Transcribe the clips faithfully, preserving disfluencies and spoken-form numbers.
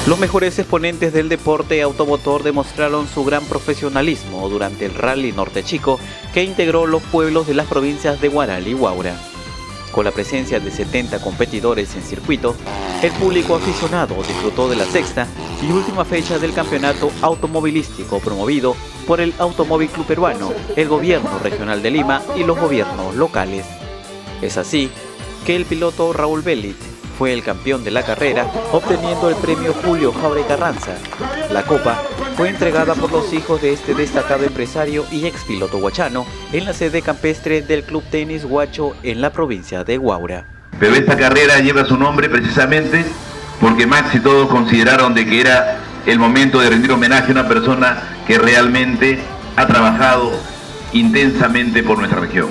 Los mejores exponentes del deporte automotor demostraron su gran profesionalismo durante el Rally Norte Chico, que integró los pueblos de las provincias de Huaral y Huaura. Con la presencia de setenta competidores en circuito, el público aficionado disfrutó de la sexta y última fecha del campeonato automovilístico promovido por el Automóvil Club Peruano, el Gobierno Regional de Lima y los gobiernos locales. Es así que el piloto Raúl Bellit fue el campeón de la carrera, obteniendo el premio Julio Jauregui Carranza. La copa fue entregada por los hijos de este destacado empresario y expiloto huachano en la sede campestre del Club Tenis Huacho en la provincia de Huaura. Pero esta carrera lleva su nombre precisamente porque Max y todos consideraron de que era el momento de rendir homenaje a una persona que realmente ha trabajado intensamente por nuestra región.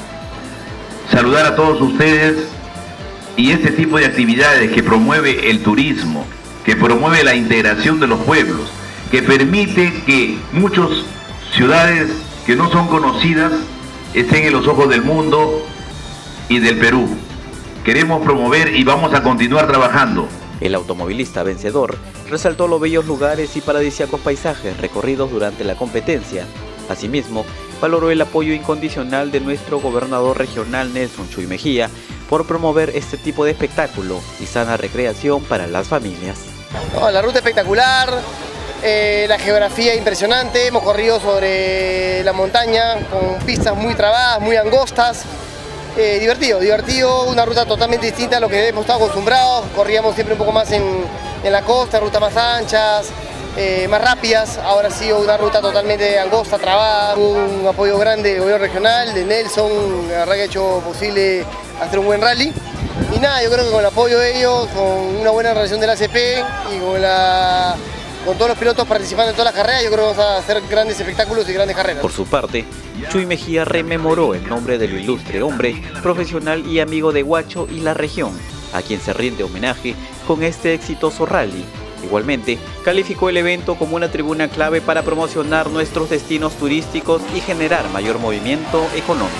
Saludar a todos ustedes y este tipo de actividades que promueve el turismo, que promueve la integración de los pueblos, que permite que muchas ciudades que no son conocidas estén en los ojos del mundo y del Perú. Queremos promover y vamos a continuar trabajando. El automovilista vencedor resaltó los bellos lugares y paradisíacos paisajes recorridos durante la competencia. Asimismo, valoró el apoyo incondicional de nuestro gobernador regional Nelson Chuy Mejía por promover este tipo de espectáculo y sana recreación para las familias. No, la ruta espectacular, eh, la geografía impresionante, hemos corrido sobre la montaña con pistas muy trabadas, muy angostas. Eh, divertido, divertido, una ruta totalmente distinta a lo que hemos estado acostumbrados. Corríamos siempre un poco más en, en la costa, rutas más anchas, eh, más rápidas. Ahora ha sido una ruta totalmente angosta, trabada, un apoyo grande del gobierno regional, de Nelson, la verdad que ha hecho posible hacer un buen rally. Y nada, yo creo que con el apoyo de ellos, con una buena relación del A C P y con la... con todos los pilotos participando en todas las carreras, yo creo que vamos a hacer grandes espectáculos y grandes carreras. Por su parte, Chuy Mejía rememoró el nombre del ilustre hombre, profesional y amigo de Huacho y la región, a quien se rinde homenaje con este exitoso rally. Igualmente, calificó el evento como una tribuna clave para promocionar nuestros destinos turísticos y generar mayor movimiento económico.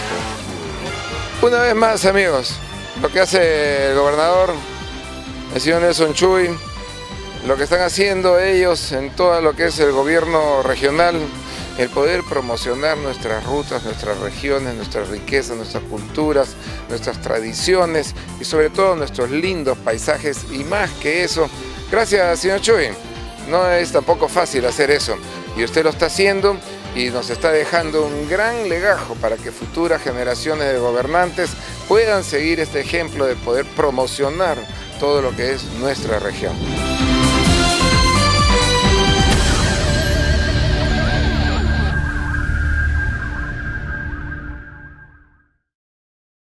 Una vez más, amigos, lo que hace el gobernador, el señor Nelson Chuy, lo que están haciendo ellos en todo lo que es el gobierno regional, el poder promocionar nuestras rutas, nuestras regiones, nuestras riquezas, nuestras culturas, nuestras tradiciones y sobre todo nuestros lindos paisajes y más que eso. Gracias, señor Chuy. No es tampoco fácil hacer eso y usted lo está haciendo y nos está dejando un gran legajo para que futuras generaciones de gobernantes puedan seguir este ejemplo de poder promocionar todo lo que es nuestra región.